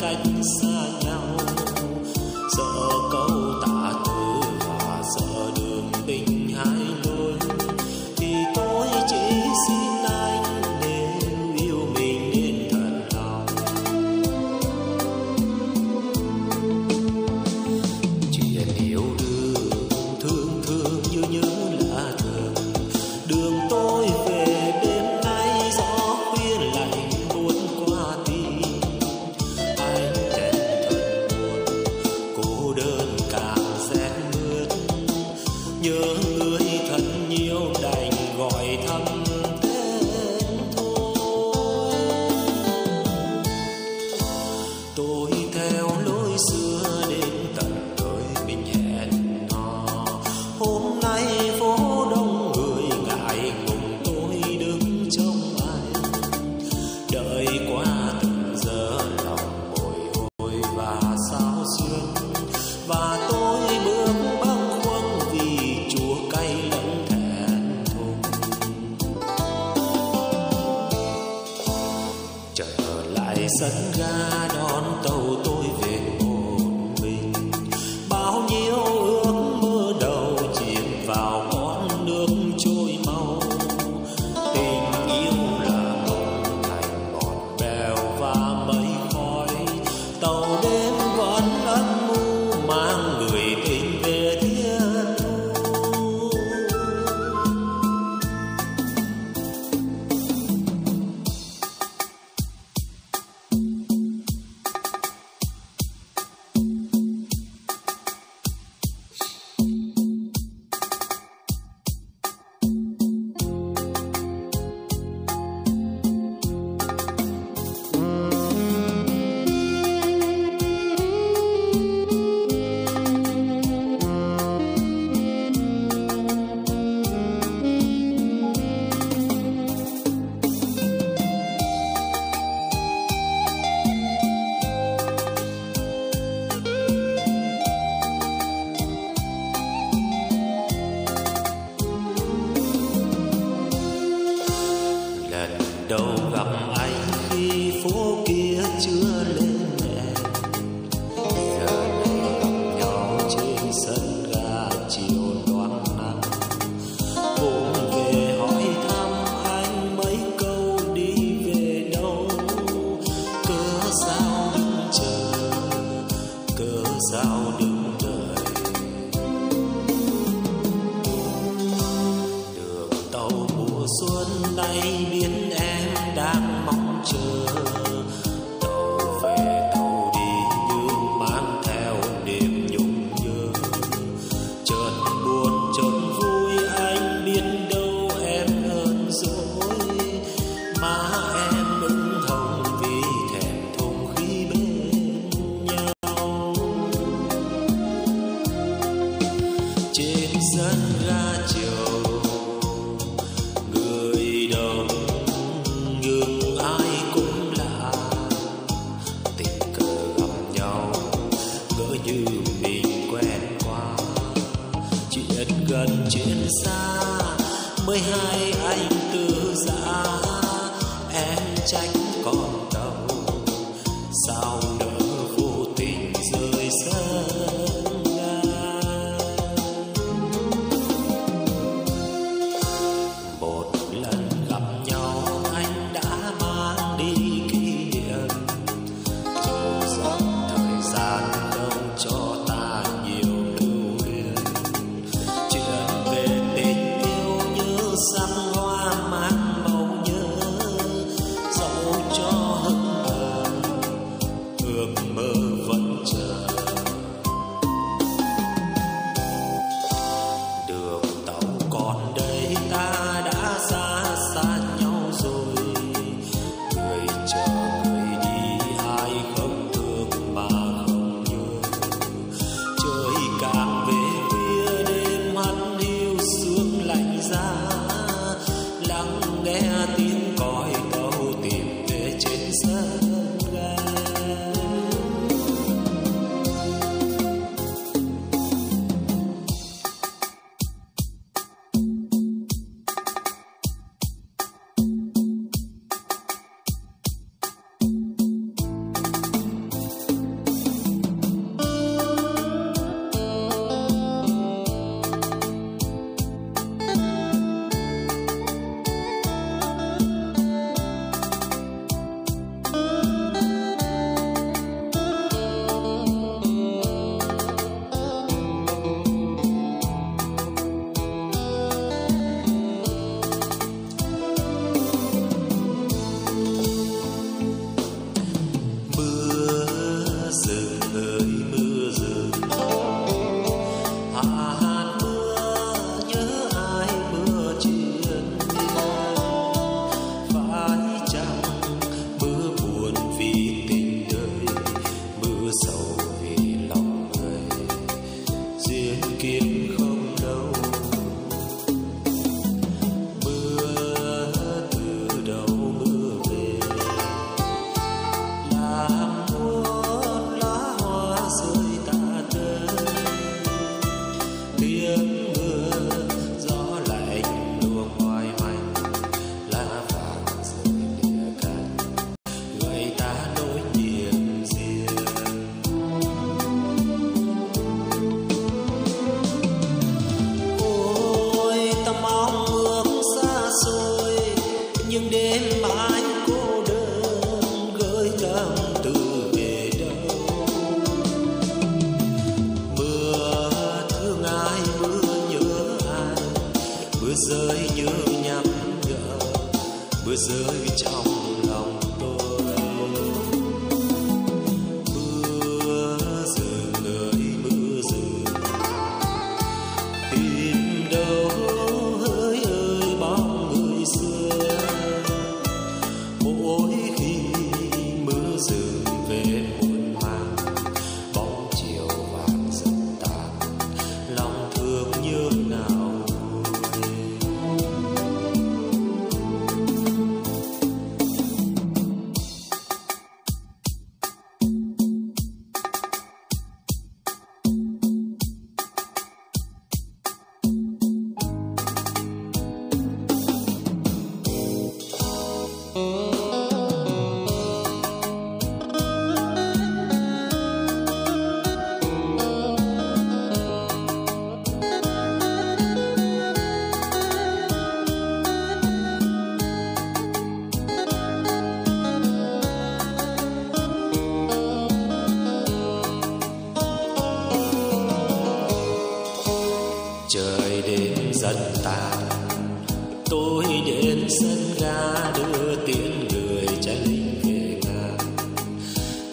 cách xa nhau, sợ câu tả từ và sợ đường tình hai lối, thì tôi chỉ xin anh nếu yêu mình nên thật lòng. Chuyện yêu đương thương thương như nhớ lạ thường, đường tôi về đêm nay gió khuya lạnh buốt qua tim. Anh đèn thật buồn, cô đơn càng rét mướt, nhớ người thật nhiều đành gọi thăm tên thôi. Tôi theo lối xưa đến tận nơi mình hẹn hò, hôm nay phố đông người ngại ngùng tôi đứng trông anh, đợi qua từng giờ lòng bồi hồi và sao xuyên, và tôi bước bâng khuâng vì chua cay lẫn thẹn thùng. Trở lại sân ga đón tàu tôi về một mình, bao nhiêu ước mơ đầu chìm vào con nước trôi mau. Tình yêu là mộng thành bọt bèo và mây khói, tàu đêm vẫn âm mưu mang người tình về thiên thu. Lần đầu gặp anh khi phố kia chưa lên đèn, giờ này gặp nhau trên sân ga chiều loáng nắng. Vụng về hỏi thăm anh mấy câu đi về đâu, cớ sao đứng chờ, cớ sao đứng đợi. Đường tàu mùa xuân nay biết em đang mong chờ, tàu về tàu đi như mang theo niềm nhung nhớ. Chợt buồn chợt vui anh biết đâu em hơn dỗi, má em ửng hồng vì thẹn thùng khi bên nhau. Trên sân ga chiều người đông nhưng ai cũng lạ, tình cờ gặp nhau ngỡ như mình quen qua. Chuyện gần chuyện xa mới hay anh từ giã, em trách con tàu sao nỡ vô tình rời sân ga. Một lần gặp nhau anh đã mang đi kỷ niệm, dù rằng thời gian không cho ta nhiều lưu luyến. Chuyện về tình yêu như sắp hoa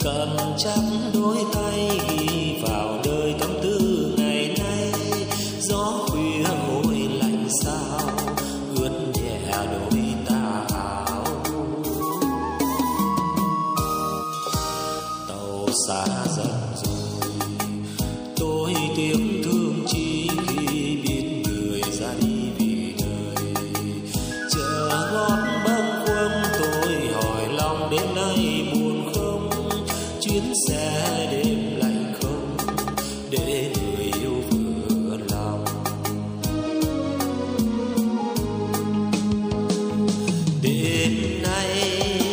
cầm chắc đôi tay ghi vào đời tâm tư ngày nay. Gió khuya ôi lạnh sao ướt nhẹ đôi tà áo. Tàu xa dần rồi tôi tiếc thương chi khi biết người ra đi vì đời. Chờ gót bâng khuâng tôi hỏi lòng đêm nay buồn không, chuyến xe đêm lạnh không để người yêu vừa lòng. Đêm nay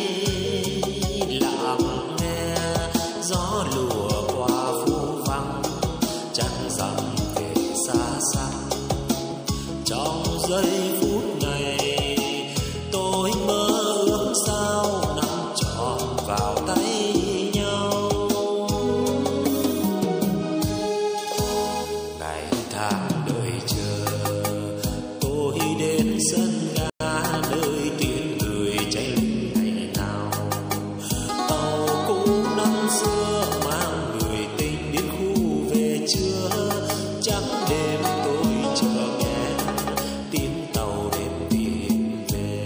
lặng nghe gió lùa qua phố vắng, chẳng dặm về xa xăm. Trong giây phút này tôi mơ ước sao nắm trọn vào tay nhau. Ngày tháng đợi chờ tôi đến sân ga nơi tiếng người cháy lên ngày nào. Tàu cũ năm xưa mang người tình đến khu về chưa, chắc đêm tôi chờ nghe tiếng tàu đêm tìm về.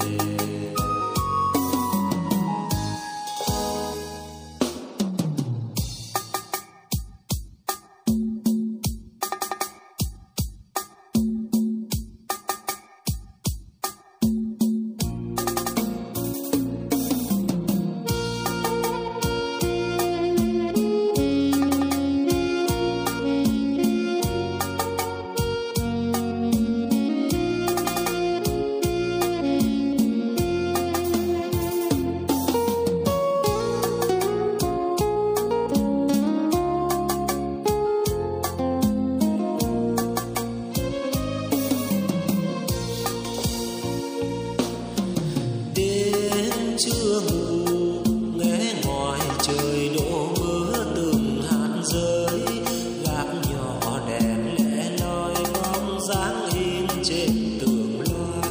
Chưa ngủ nghe ngoài trời đổ mưa từng hạt rơi, gác nhỏ đèn lẻ loi bóng dáng in trên tường loa.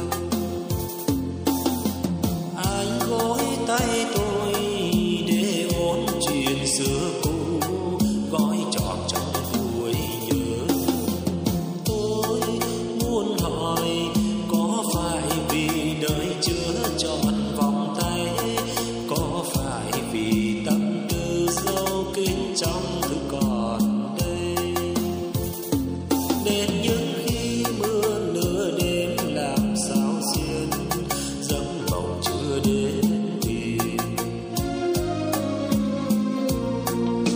Anh gối tay tôi để ôn chuyện xưa cũ, gói trọn trong vui nhớ. Tôi muốn hỏi có phải vì đời chưa trọn vòng tay, có phải vì tâm tư dấu kín trong thứ còn đây, nên những khi mưa nửa đêm làm sao xiên giấc mộng chưa đến tìm.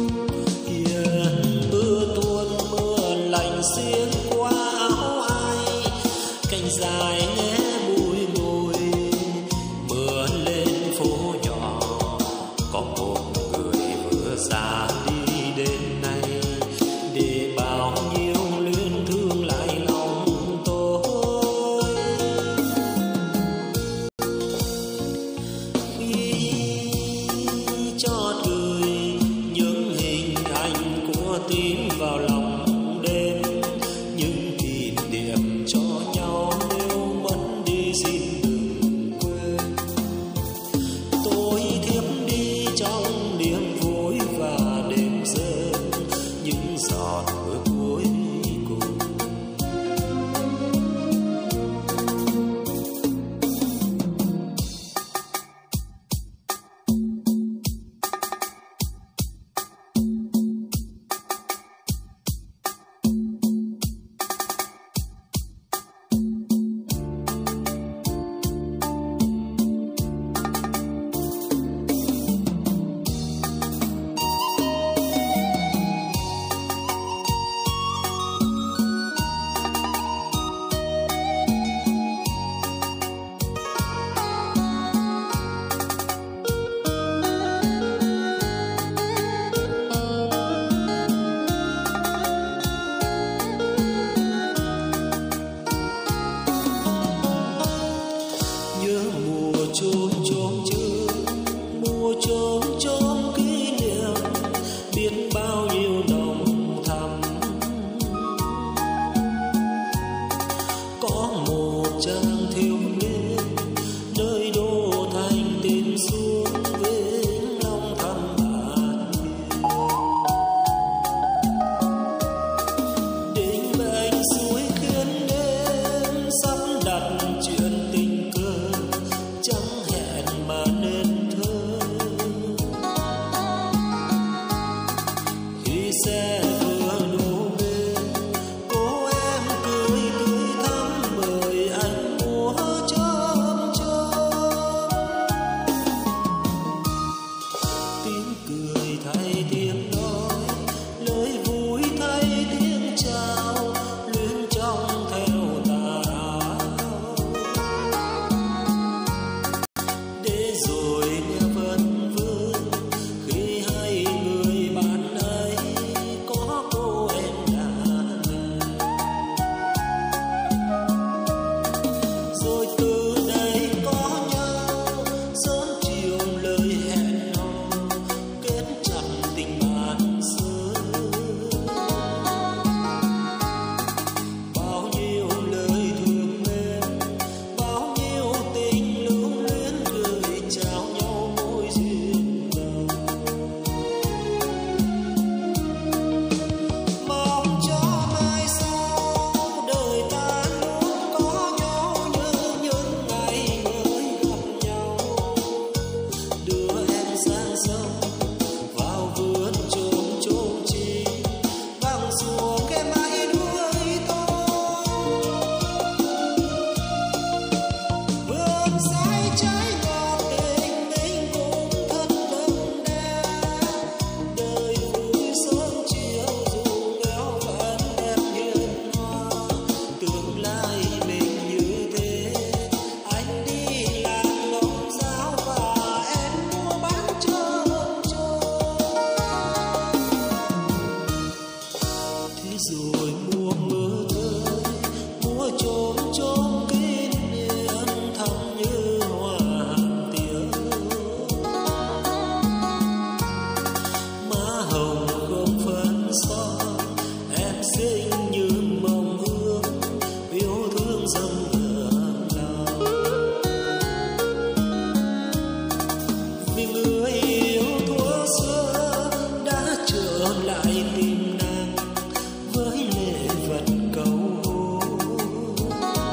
trở lại tìm nàng với lễ vật cầu hôn.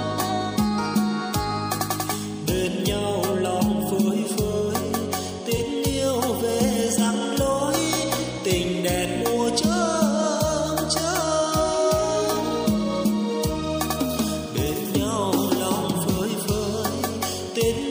Bên nhau lòng phơi phới, tình yêu về răng lối, tình đèn mùa chớm chớm. Bên nhau lòng phơi phới, tình